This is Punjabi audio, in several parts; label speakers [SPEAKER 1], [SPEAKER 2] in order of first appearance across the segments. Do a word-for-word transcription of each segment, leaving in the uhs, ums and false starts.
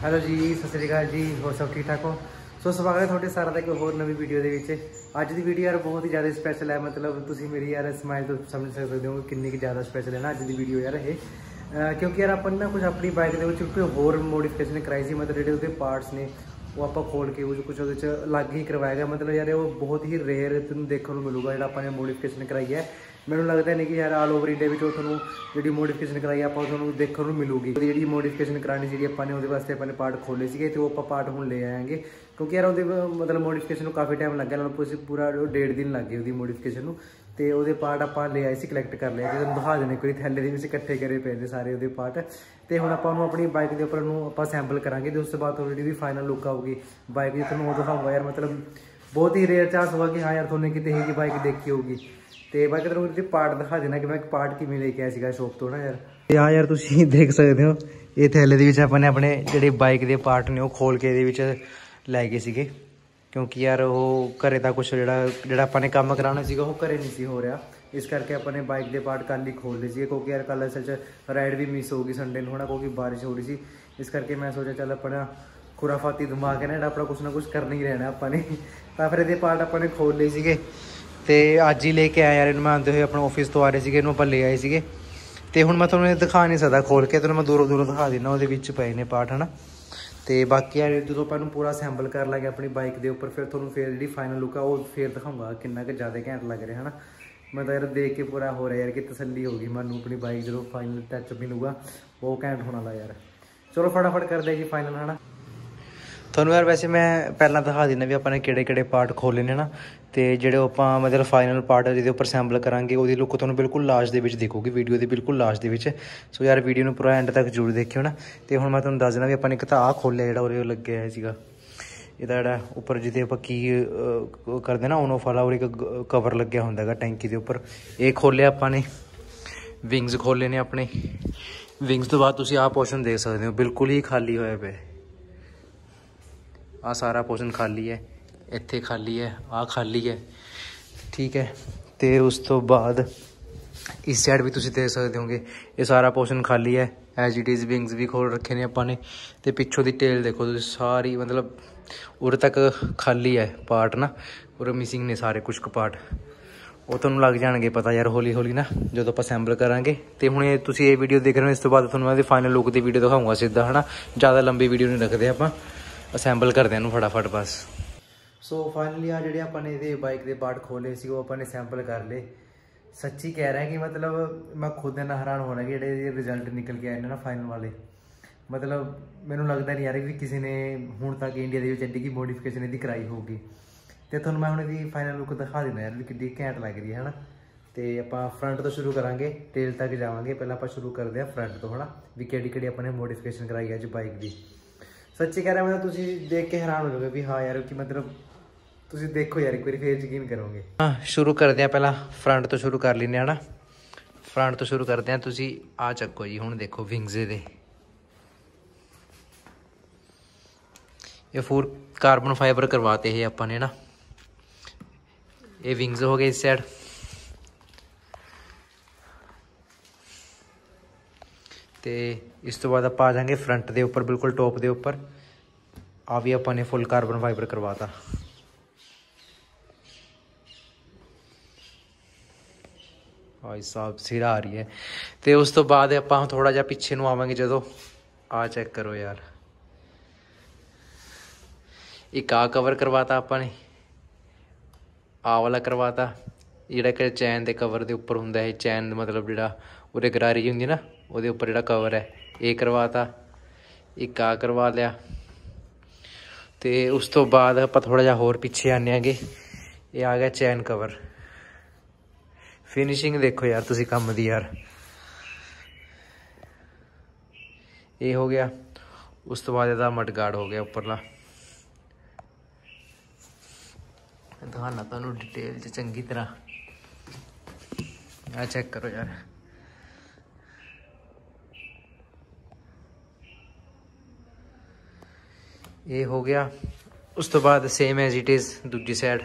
[SPEAKER 1] ਹੈਲੋ ਜੀ, ਸਤਿ ਸ਼੍ਰੀ ਅਕਾਲ ਜੀ। ਹੋਰ ਸਭ ਠੀਕ ਠਾਕ ਹੋ? ਸੋ ਸਵਾਗਤ ਹੈ ਤੁਹਾਡੇ ਸਾਰਿਆਂ ਦਾ ਇੱਕ ਹੋਰ ਨਵੀਂ ਵੀਡੀਓ ਦੇ ਵਿੱਚ। ਅੱਜ ਦੀ ਵੀਡੀਓ ਯਾਰ ਬਹੁਤ ਹੀ ਜ਼ਿਆਦਾ ਸਪੈਸ਼ਲ ਹੈ। ਮਤਲਬ ਤੁਸੀਂ ਮੇਰੀ ਯਾਰ ਸਮਾਈਲ ਤੋਂ ਸਮਝ ਸਕਦੇ ਹੋ ਕਿੰਨੀ ਕੁ ਜ਼ਿਆਦਾ ਸਪੈਸ਼ਲ ਹੈ ਨਾ ਅੱਜ ਦੀ ਵੀਡੀਓ ਯਾਰ ਇਹ। ਕਿਉਂਕਿ ਯਾਰ ਆਪਾਂ ਨੇ ਨਾ ਕੁਝ ਆਪਣੀ ਬਾਈਕ ਦੇ ਵਿੱਚ ਕੋਈ ਹੋਰ ਮੋਡੀਫਿਕੇਸ਼ਨ ਕਰਾਈ ਸੀ। ਮਤਲਬ ਜਿਹੜੇ ਉਹਦੇ ਪਾਰਟਸ ਨੇ ਉਹ ਆਪਾਂ ਖੋਲ ਕੇ ਕੁਝ ਉਹਦੇ 'ਚ ਅਲੱਗ ਹੀ ਕਰਵਾਇਆ ਗਿਆ। ਮਤਲਬ ਯਾਰ ਉਹ ਬਹੁਤ ਹੀ ਰੇਅਰ ਤੁਹਾਨੂੰ ਦੇਖਣ ਨੂੰ ਮਿਲੂਗਾ ਜਿਹੜਾ ਆਪਾਂ ਨੇ ਮੋਡੀਫਿਕੇਸ਼ਨ ਕਰਾਈ ਹੈ। ਮੈਨੂੰ ਲੱਗਦਾ ਨਹੀਂ ਕਿ ਯਾਰ ਆਲ ਓਵਰ ਇੰਡੀਆ ਵਿੱਚ ਉਹ ਤੁਹਾਨੂੰ ਜਿਹੜੀ ਮੋਡੀਫਿਕੇਸ਼ਨ ਕਰਾਈ ਆਪਾਂ ਤੁਹਾਨੂੰ ਦੇਖਣ ਨੂੰ ਮਿਲੂਗੀ। ਜਿਹੜੀ ਮੋਡੀਫਿਕੇਸ਼ਨ ਕਰਾਉਣੀ ਜਿਹੜੀ ਆਪਾਂ ਨੇ ਉਹਦੇ ਵਾਸਤੇ ਆਪਾਂ ਨੇ ਪਾਰਟ ਖੋਲੇ ਸੀਗੇ ਤੇ ਉਹ ਆਪਾਂ ਪਾਰਟ ਹੁਣ ਲੈ ਆਏਗੇ। ਕਿਉਂਕਿ ਯਾਰ ਉਹਦੇ ਮਤਲਬ ਮੋਡੀਫਿਕੇਸ਼ਨ ਨੂੰ ਕਾਫੀ ਟਾਈਮ ਲੱਗਿਆ, ਨਾਲ ਪੂਰਾ ਡੇਢ ਦਿਨ ਲੱਗ ਗਏ ਉਹਦੀ ਮੋਡੀਫਿਕੇਸ਼ਨ ਨੂੰ। ਤੇ ਉਹਦੇ ਪਾਰਟ ਆਪਾਂ ਲੈ ਆਏ ਸੀ, ਕਲੈਕਟ ਕਰ ਲਿਆ। ਤੁਹਾਨੂੰ ਦਿਖਾ ਦੇਣੇ ਕੋਈ ਥੈਲੇ ਦੇ ਵਿੱਚ ਇਕੱਠੇ ਕਰੇ ਪਏ ਨੇ ਸਾਰੇ ਉਹਦੇ ਪਾਰਟ। ਤੇ ਹੁਣ ਆਪਾਂ ਉਹਨੂੰ ਆਪਣੀ ਬਾਈਕ ਦੇ ਉੱਪਰ ਨੂੰ ਆਪਾਂ ਸੈਂਪਲ ਕਰਾਂਗੇ ਤੇ ਉਸ ਤੋਂ ਬਾਅਦ ਜਿਹੜੀ ਵੀ ਫਾਈਨਲ ਲੁੱਕ ਆਊਗੀ ਬਾਈਕ ਦੀ ਤੁਹਾਨੂੰ ਉਹ ਦਿਖਾਊਗਾ। ਯਾਰ ਮਤਲਬ ਬਹੁਤ ਹੀ ਰੇਅਰ ਚਾਂਸ ਹੋਗਾ ਕਿ ਹਾਂ ਯਾਰ ਤੁਹਾਨੂੰ ਕਿਤੇ ਇਹੀ ਜਿਹੀ ਬਾਈਕ ਦੇਖੀ ਹੋਊਗੀ। ਤੇ ਬਾਕੀ ਤੁਹਾਨੂੰ ਉਹਦੇ ਪਾਰਟ ਦਿਖਾ ਦੇਣਾ ਕਿ ਮੈਂ ਇੱਕ ਪਾਰਟ ਕਿਵੇਂ ਲੈ ਕੇ ਆਇਆ ਸੀਗਾ ਸ਼ੋਪ ਤੋਂ ਨਾ ਯਾਰ। ਤੇ ਹਾਂ ਯਾਰ ਤੁਸੀਂ ਦੇਖ ਸਕਦੇ ਹੋ ਇਹ ਥੈਲੇ ਦੇ ਵਿੱਚ ਆਪਾਂ ਨੇ ਆਪਣੇ ਜਿਹੜੇ ਬਾਈਕ ਦੇ ਪਾਰਟ ਨੇ ਉਹ ਖੋਲ ਕੇ ਇਹਦੇ ਵਿੱਚ ਲੈ ਗਏ ਸੀਗੇ। ਕਿਉਂਕਿ ਯਾਰ ਉਹ ਘਰੇ ਦਾ ਕੁਛ ਜਿਹੜਾ ਜਿਹੜਾ ਆਪਾਂ ਨੇ ਕੰਮ ਕਰਾਉਣਾ ਸੀਗਾ ਉਹ ਘਰੇ ਨਹੀਂ ਸੀ ਹੋ ਰਿਹਾ। ਇਸ ਕਰਕੇ ਆਪਾਂ ਨੇ ਬਾਈਕ ਦੇ ਪਾਰਟ ਕੱਲ੍ਹ ਹੀ ਖੋਲ ਲਏ ਸੀਗੇ। ਕਿਉਂਕਿ ਯਾਰ ਕੱਲ੍ਹ ਅਸਲ 'ਚ ਰਾਈਡ ਵੀ ਮਿਸ ਹੋ ਗਈ ਸੰਡੇ ਨੂੰ ਹੋਣਾ, ਕਿਉਂਕਿ ਬਾਰਿਸ਼ ਹੋ ਰਹੀ ਸੀ। ਇਸ ਕਰਕੇ ਮੈਂ ਸੋਚਿਆ ਚੱਲ ਆਪਣਾ ਖੁਰਾਫਾਤੀ ਦਿਮਾਗ ਹੈ ਨਾ ਜਿਹੜਾ ਆਪਣਾ ਕੁਛ ਨਾ ਕੁਛ ਕਰਨਾ ਹੀ ਰਹਿਣਾ ਆਪਾਂ ਨੇ। ਤਾਂ ਫਿਰ ਇਹਦੇ ਪਾਰਟ ਆਪਾਂ ਨੇ ਖੋਲ ਲਏ ਸੀਗੇ ਤੇ ਅੱਜ ਹੀ ਲੈ ਕੇ ਆਇਆ ਯਾਰ ਇਹਨੂੰ। ਮੈਂ ਆਉਂਦੇ ਹੋਏ ਆਪਣਾ ਆਫਿਸ ਤੋਂ ਆ ਰਹੇ ਸੀਗੇ, ਇਹਨੂੰ ਆਪਾਂ ਲੈ ਆਏ ਸੀਗੇ। ਤੇ ਹੁਣ ਮੈਂ ਤੁਹਾਨੂੰ ਇਹ ਦਿਖਾ ਨਹੀਂ ਸਕਦਾ ਖੋਲ ਕੇ, ਤੁਹਾਨੂੰ ਮੈਂ ਦੂਰੋਂ ਦੂਰੋਂ ਦਿਖਾ ਦਿੰਦਾ ਉਹਦੇ ਵਿੱਚ ਪਏ ਨੇ ਪਾਰਟ ਹੈ ਨਾ। ਤੇ ਬਾਕੀ ਯਾਰ ਜਦੋਂ ਆਪਾਂ ਇਹਨੂੰ ਪੂਰਾ ਸੈਂਪਲ ਕਰ ਲਾਂਗੇ ਆਪਣੀ ਬਾਈਕ ਦੇ ਉੱਪਰ ਫਿਰ ਤੁਹਾਨੂੰ ਫਿਰ ਜਿਹੜੀ ਫਾਈਨਲ ਲੁੱਕ ਆ ਉਹ ਫਿਰ ਦਿਖਾਊਂਗਾ ਕਿੰਨਾ ਕੁ ਜ਼ਿਆਦਾ ਘੈਂਟ ਲੱਗ ਰਿਹਾ ਹੈ ਨਾ। ਮੈਂ ਤਾਂ ਯਾਰ ਦੇਖ ਕੇ ਪੂਰਾ ਹੋ ਰਿਹਾ ਯਾਰ ਕਿ ਤਸੱਲੀ ਹੋ ਗਈ ਮੈਨੂੰ ਆਪਣੀ ਬਾਈਕ ਜਦੋਂ ਫਾਈਨਲ ਟੱਚ ਮਿਲੂਗਾ ਉਹ ਘੈਂਟ ਹੋਣ ਵਾਲਾ ਯਾਰ। ਚਲੋ ਫਟਾਫਟ ਕਰਦੇ ਜੀ ਫਾਈਨਲ ਹੈ ਨਾ। ਤੁਹਾਨੂੰ ਯਾਰ ਵੈਸੇ ਮੈਂ ਪਹਿਲਾਂ ਦਿਖਾ ਦਿੰਦਾ ਵੀ ਆਪਾਂ ਨੇ ਕਿਹੜੇ ਕਿਹੜੇ ਪਾਰਟ ਖੋਲ੍ਹੇ ਨੇ ਨਾ। ਤੇ ਜਿਹੜੇ ਆਪਾਂ ਮਤਲਬ ਫਾਈਨਲ ਪਾਰਟ ਜਿਹਦੇ ਉੱਪਰ ਸੈਂਪਲ ਕਰਾਂਗੇ ਉਹਦੀ ਲੁੱਕ ਤੁਹਾਨੂੰ ਬਿਲਕੁਲ ਲਾਸਟ ਦੇ ਵਿੱਚ ਦੇਖੋਗੇ, ਵੀਡੀਓ ਦੇ ਬਿਲਕੁਲ ਲਾਸਟ ਦੇ ਵਿੱਚ। ਸੋ ਯਾਰ ਵੀਡੀਓ ਨੂੰ ਪੂਰਾ ਐਂਡ ਤੱਕ ਜ਼ਰੂਰ ਦੇਖਿਓ ਨਾ। ਤੇ ਹੁਣ ਮੈਂ ਤੁਹਾਨੂੰ ਦੱਸ ਦਿੰਦਾ ਵੀ ਆਪਾਂ ਨੇ ਇੱਕ ਤਾਂ ਆਹ ਖੋਲ੍ਹਿਆ ਜਿਹੜਾ ਉਰੇ ਲੱਗਿਆ ਹੋਇਆ ਸੀਗਾ। ਇਹਦਾ ਜਿਹੜਾ ਉੱਪਰ ਜਿਹਦੇ ਆਪਾਂ ਕੀ ਕਰਦੇ ਨਾ ਔਨ ਆਫ ਵਾਲਾ ਉਹ ਇੱਕ ਕਵਰ ਲੱਗਿਆ ਹੁੰਦਾ ਹੈਗਾ ਟੈਂਕੀ ਦੇ ਉੱਪਰ, ਇਹ ਖੋਲ੍ਹਿਆ ਆਪਾਂ ਨੇ। ਵਿੰਗਸ ਖੋਲ੍ਹੇ ਨੇ ਆਪਣੇ। ਵਿੰਗਸ ਤੋਂ ਬਾਅਦ ਤੁਸੀਂ ਆਹ ਪੋਰਸ਼ਨ ਦੇਖ ਸਕਦੇ ਹੋ ਬਿਲਕੁਲ ਹੀ ਖਾਲੀ ਹੋਇਆ ਪਿਆ। ਆਹ ਸਾਰਾ ਪੋਰਸ਼ਨ ਖਾਲੀ ਹੈ, ਇੱਥੇ ਖਾਲੀ ਹੈ, ਆਹ ਖਾਲੀ ਹੈ, ਠੀਕ ਹੈ। ਅਤੇ ਉਸ ਤੋਂ ਬਾਅਦ ਇਸ ਸਾਈਡ ਵੀ ਤੁਸੀਂ ਦੇਖ ਸਕਦੇ ਹੋਗੇ ਇਹ ਸਾਰਾ ਪੋਰਸ਼ਨ ਖਾਲੀ ਹੈ। ਐਜ ਇਟ ਇਜ਼ ਵਿੰਗਸ ਵੀ ਖੋਲ੍ਹ ਰੱਖੇ ਨੇ ਆਪਾਂ ਨੇ। ਅਤੇ ਪਿੱਛੋਂ ਦੀ ਟੇਲ ਦੇਖੋ ਤੁਸੀਂ ਸਾਰੀ, ਮਤਲਬ ਉਰੇ ਤੱਕ ਖਾਲੀ ਹੈ ਪਾਰਟ ਨਾ, ਉਰੇ ਮਿਸਿੰਗ ਨੇ ਸਾਰੇ ਕੁਛ ਕੁ ਪਾਰਟ। ਉਹ ਤੁਹਾਨੂੰ ਲੱਗ ਜਾਣਗੇ ਪਤਾ ਯਾਰ ਹੌਲੀ ਹੌਲੀ ਨਾ ਜਦੋਂ ਆਪਾਂ ਸੈਂਪਲ ਕਰਾਂਗੇ। ਅਤੇ ਹੁਣ ਇਹ ਤੁਸੀਂ ਇਹ ਵੀਡੀਓ ਦੇਖ ਰਹੇ ਹੋ, ਇਸ ਤੋਂ ਬਾਅਦ ਤੁਹਾਨੂੰ ਮੈਂ ਇਹਦੀ ਫਾਈਨਲ ਲੁੱਕ ਦੀ ਵੀਡੀਓ ਦਿਖਾਊਂਗਾ ਸਿੱਧਾ ਹੈ ਨਾ। ਜ਼ਿਆਦਾ ਲੰਬੀ ਵੀਡੀਓ ਨਹੀਂ ਰੱਖਦੇ ਆਪਾਂ, ਅਸੈਂਬਲ ਕਰਦੇ ਇਹਨੂੰ ਫਟਾਫਟ ਬਸ। ਸੋ ਫਾਈਨਲੀ ਆ ਜਿਹੜੇ ਆਪਾਂ ਨੇ ਇਹਦੇ ਬਾਈਕ ਦੇ ਪਾਰਟ ਖੋਲ੍ਹੇ ਸੀ ਉਹ ਆਪਾਂ ਨੇ ਸੈਂਪਲ ਕਰ ਲਏ। ਸੱਚੀ ਕਹਿ ਰਿਹਾ ਕਿ ਮਤਲਬ ਮੈਂ ਖੁਦ ਇੰਨਾ ਹੈਰਾਨ ਹੋ ਰਿਹਾ ਕਿ ਜਿਹੜੇ ਰਿਜ਼ਲਟ ਨਿਕਲ ਕੇ ਆਏ ਨੇ ਨਾ ਫਾਈਨਲ ਵਾਲੇ। ਮਤਲਬ ਮੈਨੂੰ ਲੱਗਦਾ ਨਹੀਂ ਯਾਰ ਵੀ ਕਿਸੇ ਨੇ ਹੁਣ ਤੱਕ ਇੰਡੀਆ ਦੇ ਵਿੱਚ ਐਡੀ ਕੀ ਮੋਡੀਫਿਕੇਸ਼ਨ ਇਹਦੀ ਕਰਾਈ ਹੋਊਗੀ। ਅਤੇ ਤੁਹਾਨੂੰ ਮੈਂ ਹੁਣ ਇਹਦੀ ਫਾਈਨਲ ਲੁੱਕ ਦਿਖਾ ਦਿੰਦਾ ਯਾਰ ਵੀ ਕਿੱਡੀ ਘੈਂਟ ਲੱਗ ਰਹੀ ਹੈ ਨਾ। ਅਤੇ ਆਪਾਂ ਫਰੰਟ ਤੋਂ ਸ਼ੁਰੂ ਕਰਾਂਗੇ, ਟੇਲ ਤੱਕ ਜਾਵਾਂਗੇ। ਪਹਿਲਾਂ ਆਪਾਂ ਸ਼ੁਰੂ ਕਰਦੇ ਹਾਂ ਫਰੰਟ ਤੋਂ ਹੈ ਨਾ, ਵੀ ਕਿਹੜੀ ਕਿਹੜੀ ਆਪਾਂ ਨੇ ਮੋਡੀਫਿਕੇਸ਼ਨ ਕਰਾਈ ਹੈ ਅੱਜ ਬਾਈਕ ਦੀ। ਸੱਚੀ ਕਹਿ ਰਿਹਾ ਮਤਲਬ ਤੁਸੀਂ ਦੇਖ ਕੇ ਹੈਰਾਨ ਹੋ ਜਾਓਗੇ ਵੀ ਹਾਂ ਯਾਰ ਕਿ ਮਤਲਬ ਤੁਸੀਂ ਦੇਖੋ ਯਾਰ ਇੱਕ ਵਾਰੀ ਫੇਰ ਯਕੀਨ ਕਰੋਗੇ। ਹਾਂ ਸ਼ੁਰੂ ਕਰਦੇ ਹਾਂ, ਪਹਿਲਾਂ ਫਰੰਟ ਤੋਂ ਸ਼ੁਰੂ ਕਰ ਲੈਂਦੇ ਹਾਂ ਨਾ। ਫਰੰਟ ਤੋਂ ਸ਼ੁਰੂ ਕਰਦੇ ਹਾਂ। ਤੁਸੀਂ ਆਹ ਚੱਕੋ ਜੀ, ਹੁਣ ਦੇਖੋ ਵਿੰਗਸ ਦੇ ਇਹ ਫੂਰ ਕਾਰਬਨ ਫਾਈਬਰ ਕਰਵਾਤੇ ਇਹ ਆਪਾਂ ਨੇ ਨਾ। ਇਹ ਵਿੰਗਸ ਹੋ ਗਏ ਇਸ ਸਾਈਡ। ਅਤੇ ਇਸ ਤੋਂ ਬਾਅਦ ਆਪਾਂ ਆ ਜਾਵਾਂਗੇ ਫਰੰਟ ਦੇ ਉੱਪਰ, ਬਿਲਕੁਲ ਟੋਪ ਦੇ ਉੱਪਰ। ਆ ਵੀ ਆਪਾਂ ਨੇ ਫੁੱਲ ਕਾਰਬਨ ਫਾਈਬਰ ਕਰਵਾਤਾ। ਭਾਈ ਸਾਹਿਬ ਸਿਰ ਆ ਰਹੀ ਹੈ। ਅਤੇ ਉਸ ਤੋਂ ਬਾਅਦ ਆਪਾਂ ਥੋੜ੍ਹਾ ਜਿਹਾ ਪਿੱਛੇ ਨੂੰ ਆਵਾਂਗੇ ਜਦੋਂ। ਆਹ ਚੈੱਕ ਕਰੋ ਯਾਰ, ਇੱਕ ਆਹ ਕਵਰ ਕਰਵਾਤਾ ਆਪਾਂ ਨੇ, ਆਹ ਵਾਲਾ ਕਰਵਾਤਾ। ਜਿਹੜਾ ਕਿ ਚੈਨ ਦੇ ਕਵਰ ਦੇ ਉੱਪਰ ਹੁੰਦਾ ਇਹ ਚੈਨ, ਮਤਲਬ ਜਿਹੜਾ ਉਹਦੇ ਗਰਾਰੀ ਹੁੰਦੀ ਨਾ ਉਹਦੇ ਉੱਪਰ ਜਿਹੜਾ ਕਵਰ ਹੈ ਇਹ ਕਰਵਾਤਾ। ਇੱਕ ਆਹ ਕਰਵਾ ਲਿਆ। ਅਤੇ ਉਸ ਤੋਂ ਬਾਅਦ ਆਪਾਂ ਥੋੜ੍ਹਾ ਜਿਹਾ ਹੋਰ ਪਿੱਛੇ ਆਉਂਦੇ ਹੈਗੇ। ਇਹ ਆ ਗਿਆ ਚੈਨ ਕਵਰ। ਫਿਨਿਸ਼ਿੰਗ ਦੇਖੋ ਯਾਰ ਤੁਸੀਂ ਕੰਮ ਦੀ ਯਾਰ। ਇਹ ਹੋ ਗਿਆ। ਉਸ ਤੋਂ ਬਾਅਦ ਇਹਦਾ ਮਡਗਾਰਡ ਹੋ ਗਿਆ ਉੱਪਰਲਾ। ਦਿਖਾਉਣਾ ਤੁਹਾਨੂੰ ਡਿਟੇਲ 'ਚ ਚੰਗੀ ਤਰ੍ਹਾਂ। ਆਹ ਚੈੱਕ ਕਰੋ ਯਾਰ। ਇਹ ਹੋ ਗਿਆ। ਉਸ ਤੋਂ ਬਾਅਦ ਸੇਮ ਐਜ਼ ਇਟ ਇਜ਼ ਦੂਜੀ ਸਾਈਡ।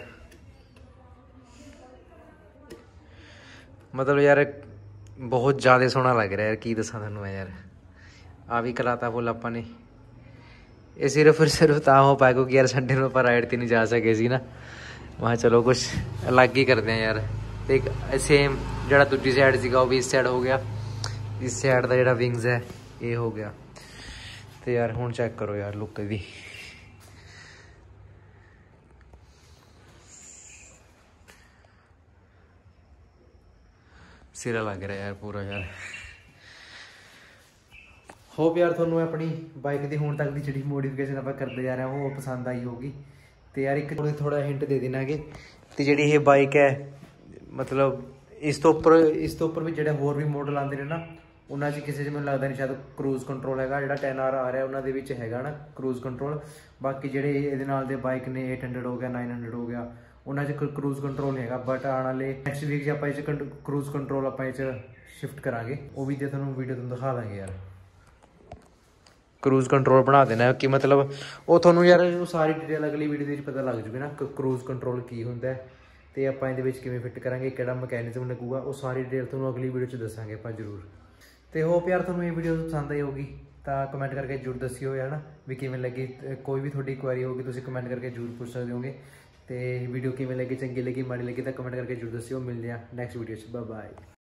[SPEAKER 1] ਮਤਲਬ ਯਾਰ ਬਹੁਤ ਜ਼ਿਆਦਾ ਸੋਹਣਾ ਲੱਗ ਰਿਹਾ ਯਾਰ, ਕੀ ਦੱਸਾਂ ਤੁਹਾਨੂੰ ਮੈਂ ਯਾਰ। ਆ ਵੀ ਕਰਾਤਾ ਫੁੱਲ ਆਪਾਂ ਨੇ। ਇਹ ਸਿਰਫ ਸਿਰਫ ਤਾਂ ਹੋ ਪਾਇਆ ਕਿਉਂਕਿ ਯਾਰ ਸੰਡੇ ਨੂੰ ਆਪਾਂ ਰਾਈਡ 'ਤੇ ਨਹੀਂ ਜਾ ਸਕੇ ਸੀ ਨਾ। ਮੈਂ ਚਲੋ ਕੁਛ ਅਲੱਗ ਹੀ ਕਰਦੇ ਹਾਂ ਯਾਰ। ਤੇ ਇੱਕ ਸੇਮ ਜਿਹੜਾ ਦੂਜੀ ਸਾਈਡ ਸੀਗਾ ਉਹ ਵੀ ਇਸ ਸਾਈਡ ਹੋ ਗਿਆ। ਇਸ ਸਾਈਡ ਦਾ ਜਿਹੜਾ ਵਿੰਗਸ ਹੈ ਇਹ ਹੋ ਗਿਆ। ਤੇ ਯਾਰ ਹੁਣ ਚੈੱਕ ਕਰੋ ਯਾਰ ਲੁੱਕ ਦੀ। ਸਿਰਾ ਲੱਗ ਰਿਹਾ ਯਾਰ ਪੂਰਾ ਯਾਰ। ਹੋਪ ਯਾਰ ਤੁਹਾਨੂੰ ਆਪਣੀ ਬਾਈਕ ਦੀ ਹੁਣ ਤੱਕ ਦੀ ਜਿਹੜੀ ਮੋਡੀਫਿਕੇਸ਼ਨ ਆਪਾਂ ਕਰਦੇ ਜਾ ਰਹੇ ਹਾਂ ਉਹ ਪਸੰਦ ਆਈ ਹੋਊਗੀ। ਤੇ ਯਾਰ ਇੱਕ ਥੋੜਾ ਹਿੰਟ ਦੇ ਦੇਣਾ ਕਿ ਤੇ ਜਿਹੜੀ ਇਹ ਬਾਈਕ ਹੈ ਮਤਲਬ ਇਸ ਤੋਂ ਉੱਪਰ ਇਸ ਤੋਂ ਉੱਪਰ ਵੀ ਜਿਹੜੇ ਹੋਰ ਵੀ ਮਾਡਲ ਆਉਂਦੇ ਨੇ ਨਾ ਉਹਨਾਂ 'ਚ ਕਿਸੇ 'ਚ ਮੈਨੂੰ ਲੱਗਦਾ ਨਹੀਂ ਸ਼ਾਇਦ ਕਰੂਜ਼ ਕੰਟਰੋਲ ਹੈਗਾ। ਜਿਹੜਾ ਟੈਨ ਆਰ ਆ ਰਿਹਾ ਉਹਨਾਂ ਦੇ ਵਿੱਚ ਹੈਗਾ ਨਾ ਕਰੂਜ਼ ਕੰਟਰੋਲ। ਬਾਕੀ ਜਿਹੜੇ ਇਹਦੇ ਨਾਲ ਦੇ ਬਾਈਕ ਨੇ ਏਟ ਹੰਡਰਡ ਹੋ ਗਿਆ ਨਾਈਨ ਹੰਡਰਡ ਹੋ ਗਿਆ ਉਹਨਾਂ 'ਚ ਕਰੂਜ਼ ਕੰਟਰੋਲ ਨਹੀਂ ਹੈਗਾ। ਬਟ ਆਉਣ ਵਾਲੇ ਨੈਕਸਟ ਵੀਕ 'ਚ ਆਪਾਂ ਇਹ 'ਚ ਕਰੂਜ਼ ਕੰਟਰੋਲ ਆਪਾਂ ਇਹ 'ਚ ਸ਼ਿਫਟ ਕਰਾਂਗੇ। ਉਹ ਵੀ ਜੇ ਤੁਹਾਨੂੰ ਵੀਡੀਓ ਤੁਹਾਨੂੰ ਦਿਖਾ ਦਾਂਗੇ ਯਾਰ। ਕਰੂਜ਼ ਕੰਟਰੋਲ ਬਣਾ ਦੇਣਾ ਕਿ ਮਤਲਬ ਉਹ ਤੁਹਾਨੂੰ ਯਾਰ ਉਹ ਸਾਰੀ ਡਿਟੇਲ ਅਗਲੀ ਵੀਡੀਓ ਦੇ ਵਿੱਚ ਪਤਾ ਲੱਗ ਜੂਗੀ ਨਾ ਕਰੂਜ਼ ਕੰਟਰੋਲ ਕੀ ਹੁੰਦਾ ਤੇ ਆਪਾਂ ਇਹਦੇ ਵਿੱਚ ਕਿਵੇਂ ਫਿੱਟ ਕਰਾਂਗੇ, ਕਿਹੜਾ ਮਕੈਨਿਜ਼ਮ ਲੱਗੂਗਾ, ਉਹ ਸਾਰੀ ਡਿਟੇਲ ਤੁਹਾਨੂੰ ਅਗਲੀ ਵੀਡੀਓ 'ਚ ਦੱਸਾਂਗੇ ਆਪਾਂ ਜ਼ਰੂਰ। ਤੇ ਹੋਪ ਯਾਰ ਤੁਹਾਨੂੰ ਇਹ ਵੀਡੀਓ ਪਸੰਦ ਆਈ ਹੋਊਗੀ ਤਾਂ ਕਮੈਂਟ ਕਰਕੇ ਜ਼ਰੂਰ ਦੱਸਿਓ ਯਾਰ ਨਾ ਵੀ ਕਿਵੇਂ ਲੱਗੀ। ਕੋਈ ਵੀ ਤੁਹਾਡੀ ਕੁਐਰੀ ਹੋਊਗੀ ਤੁਸੀਂ ਕਮੈਂਟ ਕਰਕੇ ਜ਼ਰੂਰ ਪੁੱਛ ਸਕਦੇ ਹੋਗੇ। ਤੇ ਵੀਡੀਓ ਕਿਵੇਂ ਲੱਗੀ, ਚੰਗੀ ਲੱਗੀ, ਮਾੜੀ ਲੱਗੀ ਤਾਂ ਕਮੈਂਟ ਕਰਕੇ ਜ਼ਰੂਰ ਦੱਸਿਓ। ਮਿਲਦੇ ਹਾਂ ਨੈਕਸਟ ਵੀਡੀਓ 'ਚ। Bye bye.